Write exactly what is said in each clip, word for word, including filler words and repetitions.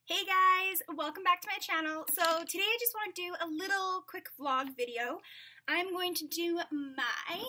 Hey guys, welcome back to my channel. So today I just want to do a little quick vlog video. I'm going to do my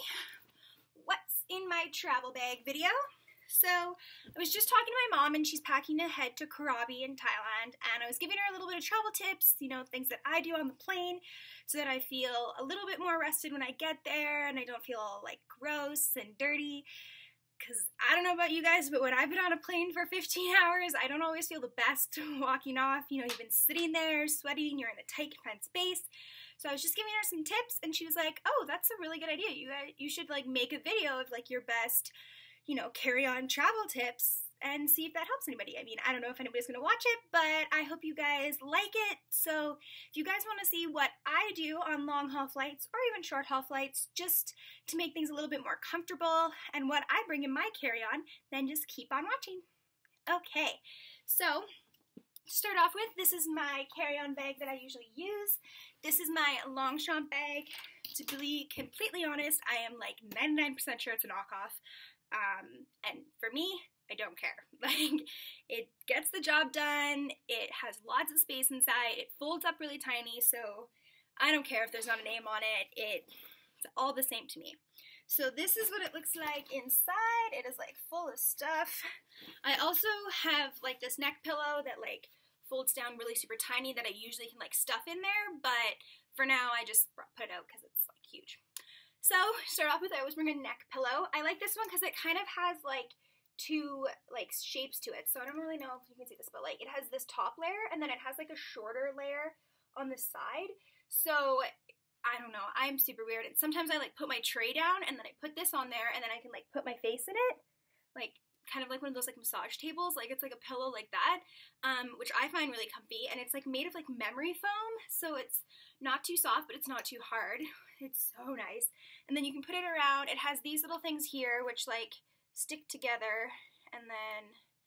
what's in my travel bag video. So I was just talking to my mom and she's packing ahead to Krabi in Thailand, and I was giving her a little bit of travel tips, you know, things that I do on the plane so that I feel a little bit more rested when I get there and I don't feel like gross and dirty. Because I don't know about you guys, but when I've been on a plane for fifteen hours, I don't always feel the best walking off. You know, you've been sitting there, sweating, you're in a tight, confined space. So I was just giving her some tips, and she was like, oh, that's a really good idea. You you should, like, make a video of, like, your best, you know, carry-on travel tips and see if that helps anybody. I mean, I don't know if anybody's going to watch it, but I hope you guys like it. So if you guys want to see what I do on long-haul flights or even short-haul flights, just to make things a little bit more comfortable and what I bring in my carry-on, then just keep on watching. Okay, so to start off with, this is my carry-on bag that I usually use. This is my Longchamp bag. To be completely honest, I am like ninety-nine percent sure it's a knockoff. Um, and for me, I don't care. Like, it gets the job done, it has lots of space inside, it folds up really tiny, so I don't care if there's not a name on it, it it's all the same to me. So this is what it looks like inside. It is like full of stuff. I also have like this neck pillow that like folds down really super tiny that I usually can like stuff in there, but for now I just put it out because it's like huge. So, start off with, I always bring a neck pillow. I like this one because it kind of has, like, two, like, shapes to it. So, I don't really know if you can see this, but, like, it has this top layer, and then it has, like, a shorter layer on the side. So, I don't know. I'm super weird. And sometimes I, like, put my tray down, and then I put this on there, and then I can, like, put my face in it. Like, kind of like one of those, like, massage tables. Like, it's like a pillow like that, um, which I find really comfy. And it's, like, made of, like, memory foam. So, it's not too soft, but it's not too hard. It's so nice. And then you can put it around. It has these little things here which like stick together and then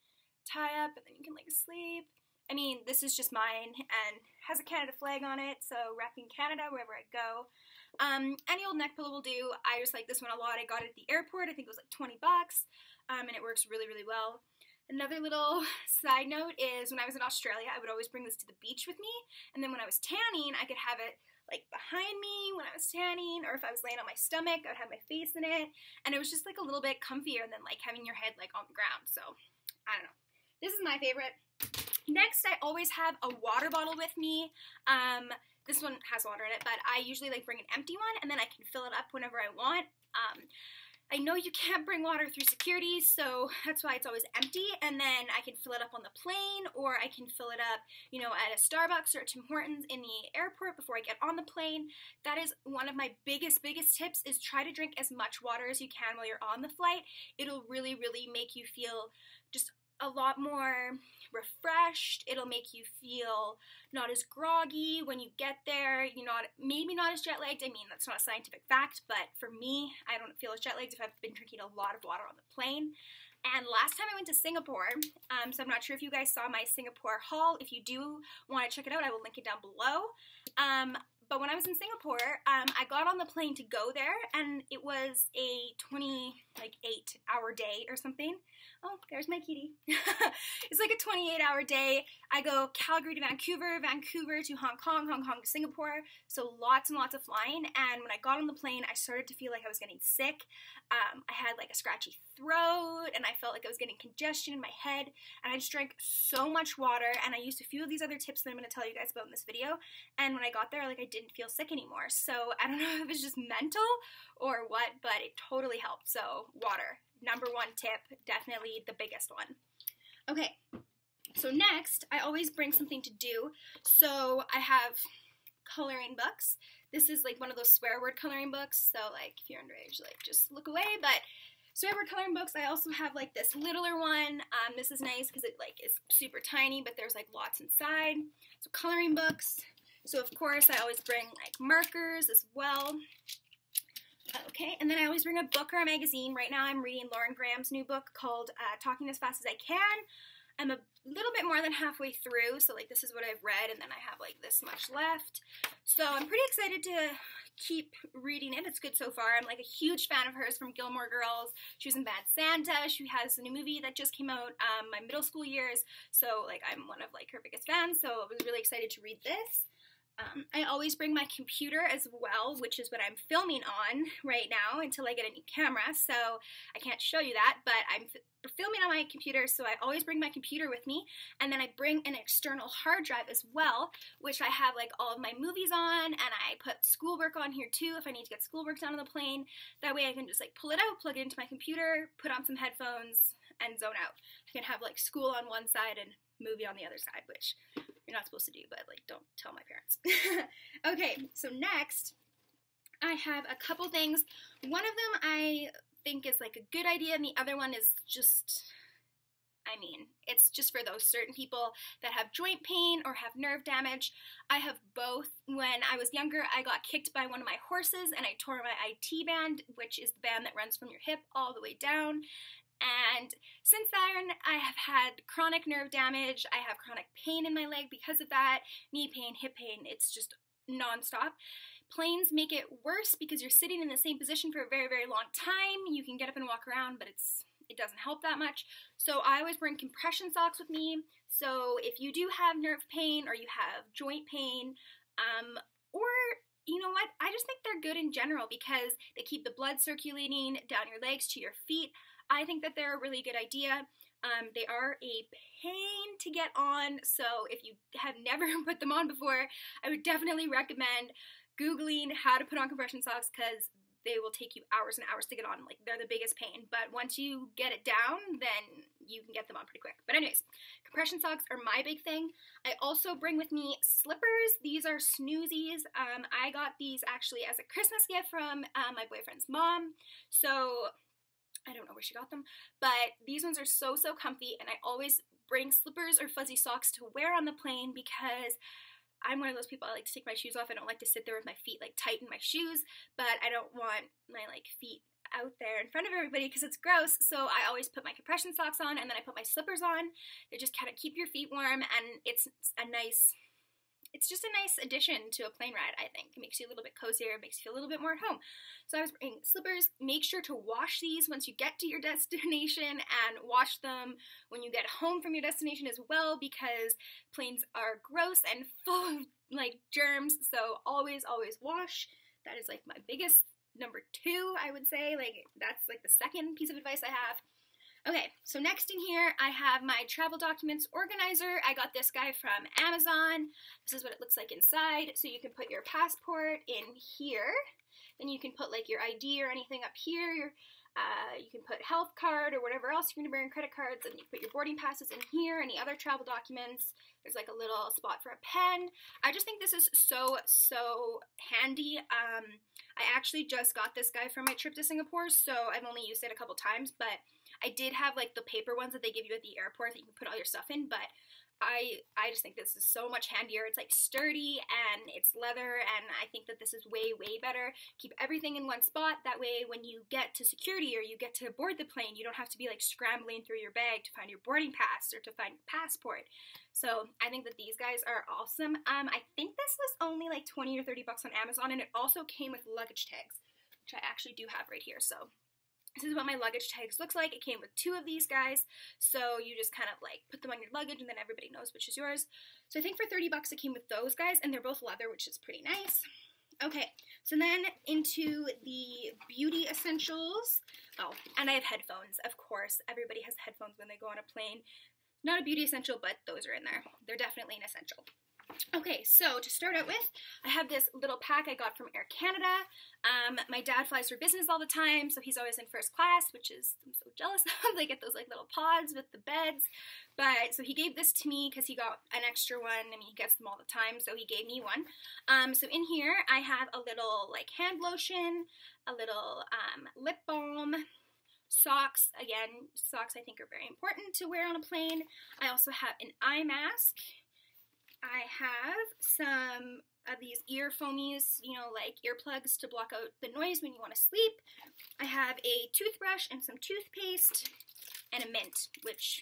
tie up, and then you can like sleep. I mean, this is just mine and has a Canada flag on it, so repping Canada wherever I go. Um, any old neck pillow will do. I just like this one a lot. I got it at the airport. I think it was like twenty bucks, um, and it works really, really well. Another little side note is when I was in Australia, I would always bring this to the beach with me, and then when I was tanning, I could have it like behind me when I was tanning, or if I was laying on my stomach, I would have my face in it, and it was just like a little bit comfier than like having your head like on the ground. So I don't know. This is my favorite. Next, I always have a water bottle with me. Um, this one has water in it, but I usually like bring an empty one, and then I can fill it up whenever I want. Um, I know you can't bring water through security, so that's why it's always empty, and then I can fill it up on the plane, or I can fill it up, you know, at a Starbucks or a Tim Hortons in the airport before I get on the plane. That is one of my biggest, biggest tips, is try to drink as much water as you can while you're on the flight. It'll really, really make you feel just a lot more refreshed. It'll make you feel not as groggy when you get there. You're not, maybe not as jet lagged. I mean, that's not a scientific fact, but for me, I don't feel as jet lagged if I've been drinking a lot of water on the plane. And last time I went to Singapore, um, so I'm not sure if you guys saw my Singapore haul. If you do want to check it out, I will link it down below. Um, But when I was in Singapore, um, I got on the plane to go there, and it was a twenty-eight hour day or something. Oh, there's my kitty. It's like a twenty-eight hour day. I go Calgary to Vancouver, Vancouver to Hong Kong, Hong Kong to Singapore, so lots and lots of flying. And when I got on the plane, I started to feel like I was getting sick. Um, I had like a scratchy throat, and I felt like I was getting congestion in my head, and I just drank so much water, and I used a few of these other tips that I'm going to tell you guys about in this video, and when I got there, like, I didn't feel sick anymore. So I don't know if it's just mental or what, but it totally helped. So water, number one tip, definitely the biggest one. Okay, so next, I always bring something to do. So I have coloring books. This is like one of those swear word coloring books, so like if you're underage, like just look away, but swear word coloring books. I also have like this littler one. Um, this is nice because it like is super tiny, but there's like lots inside. So coloring books. So of course I always bring like markers as well. Okay, and then I always bring a book or a magazine. Right now I'm reading Lauren Graham's new book called uh, Talking as Fast as I Can. I'm a little bit more than halfway through, so like this is what I've read, and then I have like this much left. So I'm pretty excited to keep reading it. It's good so far. I'm like a huge fan of hers from Gilmore Girls. She was in Bad Santa. She has a new movie that just came out um, my middle school years, so like I'm one of like her biggest fans, so I was really excited to read this. Um, I always bring my computer as well, which is what I'm filming on right now until I get a new camera, so I can't show you that, but I'm filming on my computer, so I always bring my computer with me, and then I bring an external hard drive as well, which I have like all of my movies on, and I put schoolwork on here too if I need to get schoolwork done on the plane. That way I can just like pull it out, plug it into my computer, put on some headphones, and zone out. I can have like school on one side and movie on the other side, which you're not supposed to do, but like don't tell my parents. Okay, so next I have a couple things. One of them I think is like a good idea, and the other one is just, I mean, it's just for those certain people that have joint pain or have nerve damage. I have both. When I was younger, I got kicked by one of my horses and I tore my I T band, which is the band that runs from your hip all the way down. And since then, I have had chronic nerve damage. I have chronic pain in my leg because of that, knee pain, hip pain. It's just nonstop. Planes make it worse because you're sitting in the same position for a very, very long time. You can get up and walk around, but it's it doesn't help that much. So I always bring compression socks with me. So if you do have nerve pain or you have joint pain, um, or you know what, I just think they're good in general because they keep the blood circulating down your legs to your feet. I think that they're a really good idea. Um, they are a pain to get on, so if you have never put them on before, I would definitely recommend Googling how to put on compression socks because they will take you hours and hours to get on. Like, they're the biggest pain, but once you get it down, then you can get them on pretty quick. But anyways, compression socks are my big thing. I also bring with me slippers. These are Snoozies. Um, I got these actually as a Christmas gift from uh, my boyfriend's mom, so I don't know where she got them, but these ones are so, so comfy, and I always bring slippers or fuzzy socks to wear on the plane because I'm one of those people, I like to take my shoes off. I don't like to sit there with my feet like tight in my shoes, but I don't want my like feet out there in front of everybody because it's gross, so I always put my compression socks on and then I put my slippers on. They just kind of keep your feet warm, and it's a nice, it's just a nice addition to a plane ride, I think. It makes you a little bit cozier, it makes you feel a little bit more at home. So I was bringing slippers. Make sure to wash these once you get to your destination, and wash them when you get home from your destination as well, because planes are gross and full of like germs, so always, always wash. That is like my biggest number two, I would say. Like, that's like the second piece of advice I have. Okay, so next in here, I have my travel documents organizer. I got this guy from Amazon. This is what it looks like inside. So you can put your passport in here. Then you can put like your I D or anything up here. Uh, you can put health card or whatever else you're going to bring, credit cards, and you put your boarding passes in here, any other travel documents. There's like a little spot for a pen. I just think this is so, so handy. Um, I actually just got this guy for my trip to Singapore, so I've only used it a couple times, but I did have like the paper ones that they give you at the airport that you can put all your stuff in, but I I just think this is so much handier. It's like sturdy and it's leather, and I think that this is way, way better. Keep everything in one spot. That way when you get to security or you get to board the plane, you don't have to be like scrambling through your bag to find your boarding pass or to find your passport. So I think that these guys are awesome. Um, I think this was only like twenty or thirty bucks on Amazon, and it also came with luggage tags, which I actually do have right here. So this is what my luggage tags looks like. It came with two of these guys, so you just kind of like put them on your luggage and then everybody knows which is yours. So I think for thirty bucks it came with those guys, and they're both leather, which is pretty nice. Okay, so then into the beauty essentials. Oh, and I have headphones, of course. Everybody has headphones when they go on a plane. Not a beauty essential, but those are in there. They're definitely an essential. Okay, so to start out with, I have this little pack I got from Air Canada. Um, my dad flies for business all the time, so he's always in first class, which is, I'm so jealous of. They get those like little pods with the beds. But, so he gave this to me because he got an extra one. I mean, he gets them all the time, so he gave me one. Um, so in here, I have a little like hand lotion, a little um, lip balm, socks. Again, socks I think are very important to wear on a plane. I also have an eye mask. I have some of these ear foamies, you know, like earplugs to block out the noise when you want to sleep. I have a toothbrush and some toothpaste and a mint, which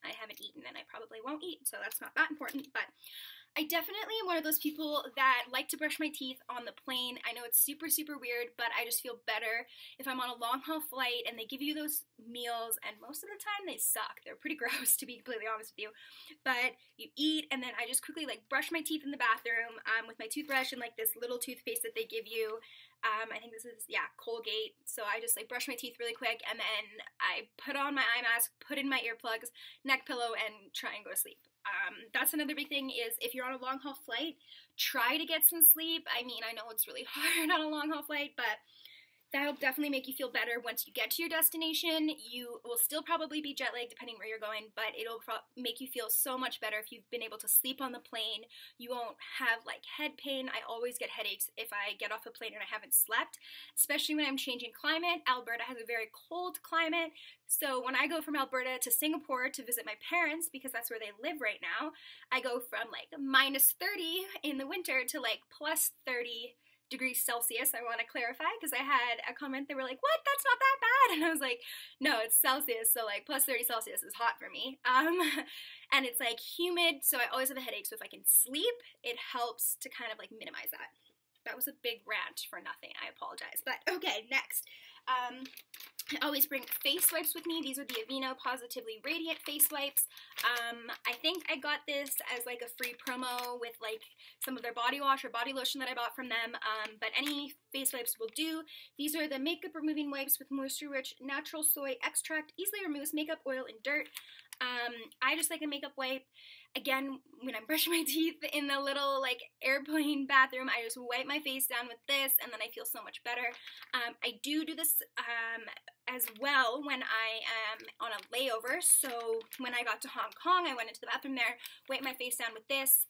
I haven't eaten and I probably won't eat, so that's not that important, but I definitely am one of those people that like to brush my teeth on the plane. I know it's super, super weird, but I just feel better if I'm on a long haul flight and they give you those meals, and most of the time they suck. They're pretty gross, to be completely honest with you. But you eat, and then I just quickly like brush my teeth in the bathroom um, with my toothbrush and like this little toothpaste that they give you. Um, I think this is, yeah, Colgate. So I just like brush my teeth really quick, and then I put on my eye mask, put in my earplugs, neck pillow, and try and go to sleep. Um, that's another big thing is if you're on a long haul flight, try to get some sleep. I mean, I know it's really hard on a long haul flight, but that'll definitely make you feel better once you get to your destination. You will still probably be jet lagged depending where you're going, but it'll make you feel so much better if you've been able to sleep on the plane. You won't have like head pain. I always get headaches if I get off a plane and I haven't slept, especially when I'm changing climate. Alberta has a very cold climate, so when I go from Alberta to Singapore to visit my parents, because that's where they live right now, I go from like minus thirty in the winter to like plus thirty degrees Celsius. I want to clarify because I had a comment, they were like, what, that's not that bad, and I was like, no, it's Celsius, so like plus thirty Celsius is hot for me, um, and it's like humid, so I always have a headache, so if I can sleep, it helps to kind of like minimize that. That was a big rant for nothing, I apologize, but okay, next. Um, I always bring face wipes with me. These are the Aveeno Positively Radiant face wipes. Um, I think I got this as like a free promo with like some of their body wash or body lotion that I bought from them, um, but any face wipes will do. These are the makeup removing wipes with moisture-rich natural soy extract. Easily removes makeup, oil, and dirt. Um, I just like a makeup wipe. Again, when I'm brushing my teeth in the little like airplane bathroom, I just wipe my face down with this, and then I feel so much better. Um, I do do this um, as well when I am on a layover. So when I got to Hong Kong, I went into the bathroom there, wiped my face down with this.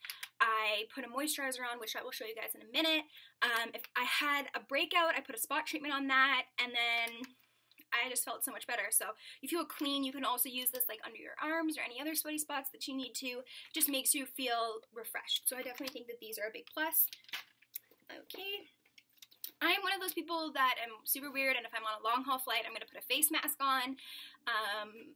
I put a moisturizer on, which I will show you guys in a minute. Um, if I had a breakout, I put a spot treatment on that, and then I just felt so much better. So you feel clean. You can also use this like under your arms or any other sweaty spots that you need to. It just makes you feel refreshed. So I definitely think that these are a big plus. Okay. I am one of those people that am super weird, and if I'm on a long haul flight, I'm going to put a face mask on. Um,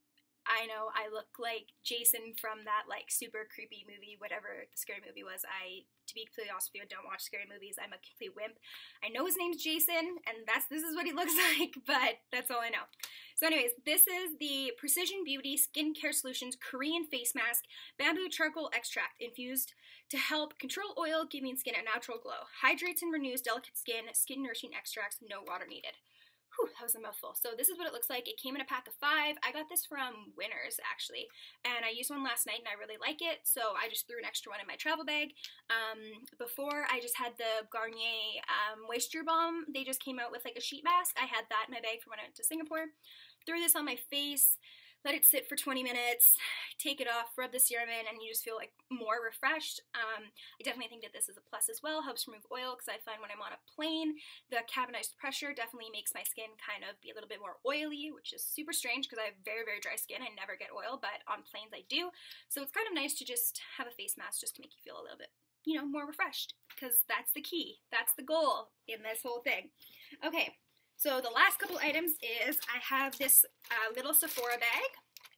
I know I look like Jason from that like super creepy movie, whatever the scary movie was. I, to be completely honest with you, I don't watch scary movies. I'm a complete wimp. I know his name's Jason, and that's this is what he looks like, but that's all I know. So anyways, this is the Precision Beauty Skincare Solutions Korean Face Mask Bamboo Charcoal Extract infused to help control oil, giving skin a natural glow. Hydrates and renews delicate skin, skin nourishing extracts, no water needed. Whew, that was a mouthful. So this is what it looks like. It came in a pack of five. I got this from Winners, actually, and I used one last night, and I really like it, so I just threw an extra one in my travel bag. Um, before, I just had the Garnier um, Moisture Balm. They just came out with like a sheet mask. I had that in my bag from when I went to Singapore. Threw this on my face, let it sit for twenty minutes, take it off, rub the serum in, and you just feel like more refreshed. Um, I definitely think that this is a plus as well. Helps remove oil, because I find when I'm on a plane, the cabinized pressure definitely makes my skin kind of be a little bit more oily, which is super strange because I have very, very dry skin. I never get oil, but on planes I do. So it's kind of nice to just have a face mask just to make you feel a little bit, you know, more refreshed, because that's the key. That's the goal in this whole thing. Okay. So the last couple items is I have this uh, little Sephora bag.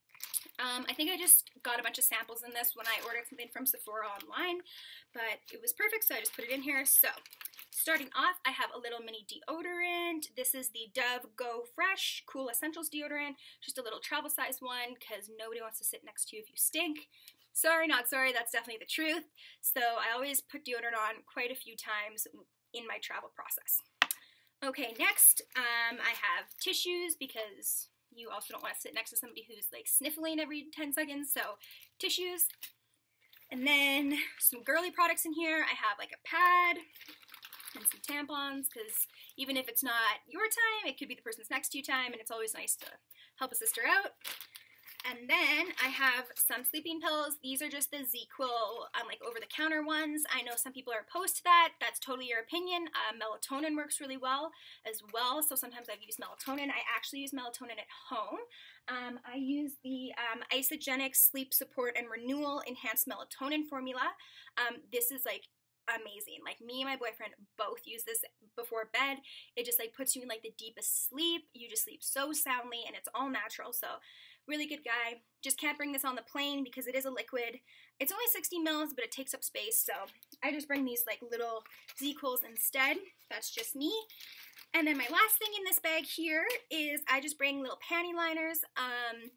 Um, I think I just got a bunch of samples in this when I ordered something from Sephora online, but it was perfect, so I just put it in here. So starting off, I have a little mini deodorant. This is the Dove Go Fresh Cool Essentials deodorant, just a little travel size one because nobody wants to sit next to you if you stink. Sorry, not sorry, that's definitely the truth. So I always put deodorant on quite a few times in my travel process. Okay, next, um, I have tissues because you also don't want to sit next to somebody who's like sniffling every ten seconds, so tissues. And then some girly products in here. I have like a pad and some tampons, because even if it's not your time, it could be the person's next to you time, and it's always nice to help a sister out. And then I have some sleeping pills. These are just the ZzzQuil um, like over-the-counter ones. I know some people are opposed to that. That's totally your opinion. Uh, melatonin works really well as well, so sometimes I've used melatonin. I actually use melatonin at home. Um, I use the um, Isagenix Sleep Support and Renewal Enhanced Melatonin Formula. Um, this is like amazing. Like, me and my boyfriend both use this before bed. It just like puts you in like the deepest sleep. You just sleep so soundly, and it's all natural. So Really good guy. Just can't bring this on the plane because it is a liquid. It's only sixty mils, but it takes up space, so I just bring these like little Z-Cools instead. That's just me. And then my last thing in this bag here is I just bring little panty liners. Um,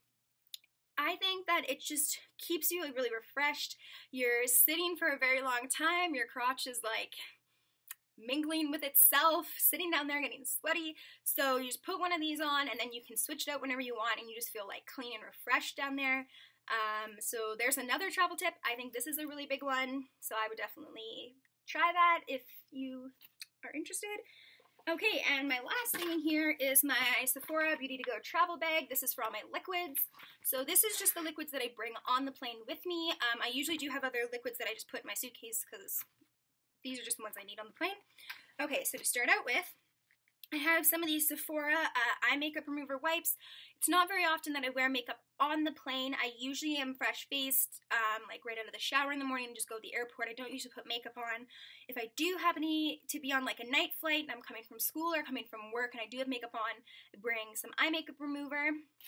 I think that it just keeps you really refreshed. You're sitting for a very long time. Your crotch is like mingling with itself, sitting down there getting sweaty. So you just put one of these on and then you can switch it out whenever you want and you just feel like clean and refreshed down there. Um, so there's another travel tip. I think this is a really big one. So I would definitely try that if you are interested. Okay, and my last thing in here is my Sephora Beauty to Go travel bag. This is for all my liquids. So this is just the liquids that I bring on the plane with me. Um, I usually do have other liquids that I just put in my suitcase because these are just the ones I need on the plane. Okay, so to start out with, I have some of these Sephora uh, eye makeup remover wipes. It's not very often that I wear makeup on the plane. I usually am fresh-faced, um, like right out of the shower in the morning and just go to the airport. I don't usually put makeup on. If I do happen to be on like a night flight and I'm coming from school or coming from work and I do have makeup on, I bring some eye makeup remover.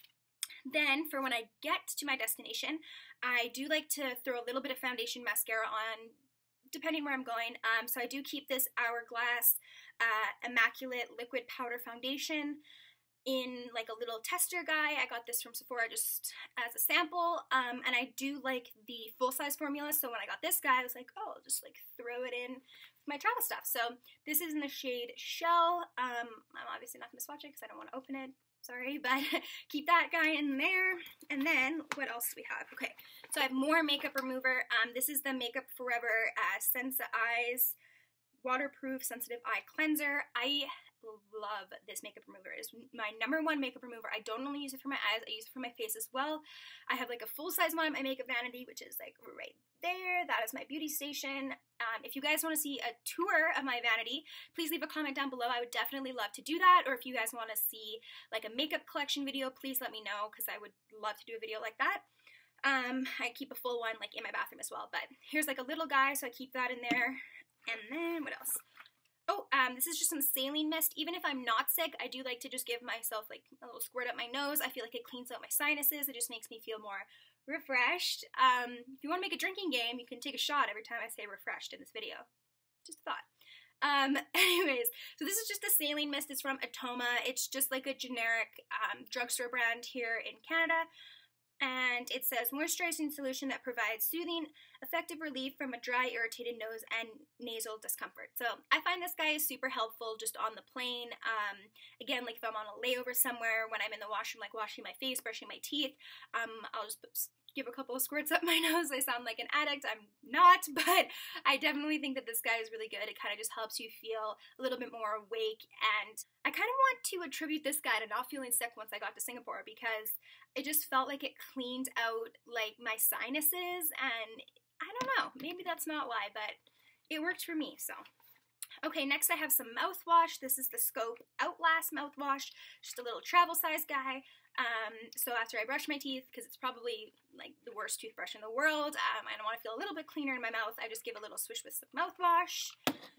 Then, for when I get to my destination, I do like to throw a little bit of foundation mascara on, depending where I'm going. Um, so I do keep this Hourglass uh, Immaculate Liquid Powder Foundation in like a little tester guy. I got this from Sephora just as a sample, um, and I do like the full-size formula, so when I got this guy, I was like, oh, I'll just like throw it in with my travel stuff. So this is in the shade Shell. Um, I'm obviously not going to swatch it because I don't want to open it. Sorry, but keep that guy in there. And then, what else do we have? Okay, so I have more makeup remover. Um, this is the Makeup Forever uh, Sensa Eyes Waterproof Sensitive Eye Cleanser. I love this makeup remover. It is my number one makeup remover. I don't only use it for my eyes, I use it for my face as well. I have like a full-size one at my makeup vanity, which is like right there. That is my beauty station. Um, if you guys want to see a tour of my vanity, please leave a comment down below. I would definitely love to do that. Or if you guys want to see like a makeup collection video, please let me know because I would love to do a video like that. Um, I keep a full one like in my bathroom as well. But here's like a little guy, so I keep that in there. And then what else? Oh, um, this is just some saline mist. Even if I'm not sick, I do like to just give myself like a little squirt up my nose. I feel like it cleans out my sinuses. It just makes me feel more refreshed. Um, if you want to make a drinking game, you can take a shot every time I say refreshed in this video. Just a thought. Um, anyways, so this is just a saline mist. It's from Atoma. It's just like a generic um, drugstore brand here in Canada. And it says moisturizing solution that provides soothing, effective relief from a dry, irritated nose and nasal discomfort. So I find this guy is super helpful just on the plane. Um, again, like if I'm on a layover somewhere, when I'm in the washroom, like washing my face, brushing my teeth, um, I'll just put, give a couple of squirts up my nose. I sound like an addict. I'm not, but I definitely think that this guy is really good. It kind of just helps you feel a little bit more awake, and I kind of want to attribute this guy to not feeling sick once I got to Singapore because it just felt like it cleaned out like my sinuses, and I don't know, maybe that's not why, but it worked for me, so. Okay, next I have some mouthwash. This is the Scope Outlast mouthwash, just a little travel size guy. Um, so after I brush my teeth, because it's probably like the worst toothbrush in the world, um, I don't want to feel a little bit cleaner in my mouth, I just give a little swish with some mouthwash.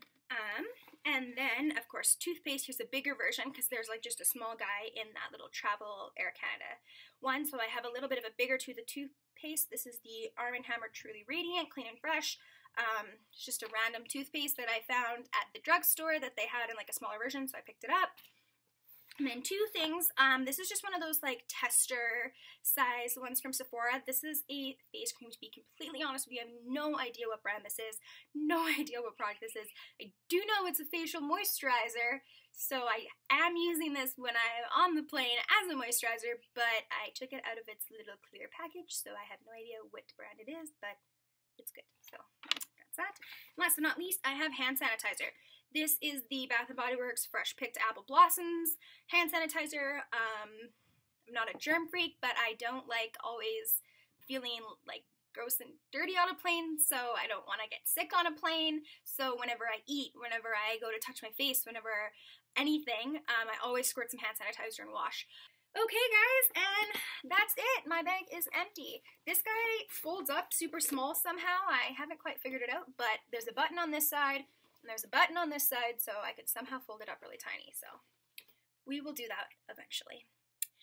Um, and then, of course, toothpaste. Here's a bigger version because there's like just a small guy in that little travel Air Canada one. So I have a little bit of a bigger tooth of toothpaste. This is the Arm and Hammer Truly Radiant, Clean and Fresh. Um, it's just a random toothpaste that I found at the drugstore that they had in like a smaller version, so I picked it up. And then two things, um, this is just one of those like tester size ones from Sephora. This is a face cream, to be completely honest with you. I have no idea what brand this is, no idea what product this is. I do know it's a facial moisturizer, so I am using this when I'm on the plane as a moisturizer, but I took it out of its little clear package, so I have no idea what brand it is, but it's good, so that's that. And last but not least, I have hand sanitizer. This is the Bath and Body Works Fresh Picked Apple Blossoms hand sanitizer. Um, I'm not a germ freak, but I don't like always feeling like gross and dirty on a plane, so I don't want to get sick on a plane. So whenever I eat, whenever I go to touch my face, whenever anything, um, I always squirt some hand sanitizer and wash. Okay guys, and that's it. My bag is empty. This guy folds up super small somehow. I haven't quite figured it out, but there's a button on this side, and there's a button on this side, so I could somehow fold it up really tiny, so we will do that eventually.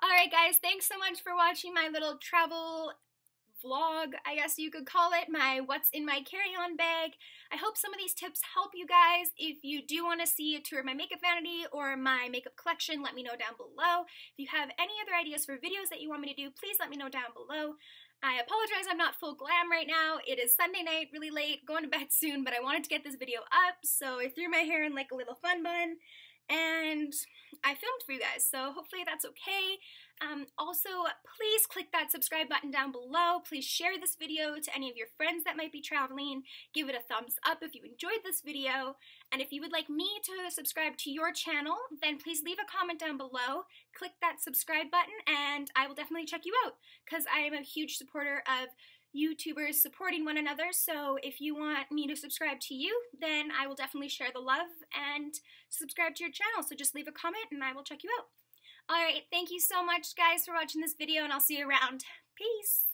Alright guys, thanks so much for watching my little travel vlog, I guess you could call it, my what's in my carry-on bag. I hope some of these tips help you guys. If you do want to see a tour of my makeup vanity or my makeup collection, let me know down below. If you have any other ideas for videos that you want me to do, please let me know down below. I apologize I'm not full glam right now. It is Sunday night, really late, going to bed soon, but I wanted to get this video up, so I threw my hair in like a little fun bun, and I filmed for you guys, so hopefully that's okay. Um, also, please click that subscribe button down below. Please share this video to any of your friends that might be traveling. Give it a thumbs up if you enjoyed this video. And if you would like me to subscribe to your channel, then please leave a comment down below. Click that subscribe button and I will definitely check you out, because I am a huge supporter of YouTubers supporting one another. So if you want me to subscribe to you, then I will definitely share the love and subscribe to your channel. So just leave a comment and I will check you out. Alright, thank you so much guys for watching this video, and I'll see you around. Peace!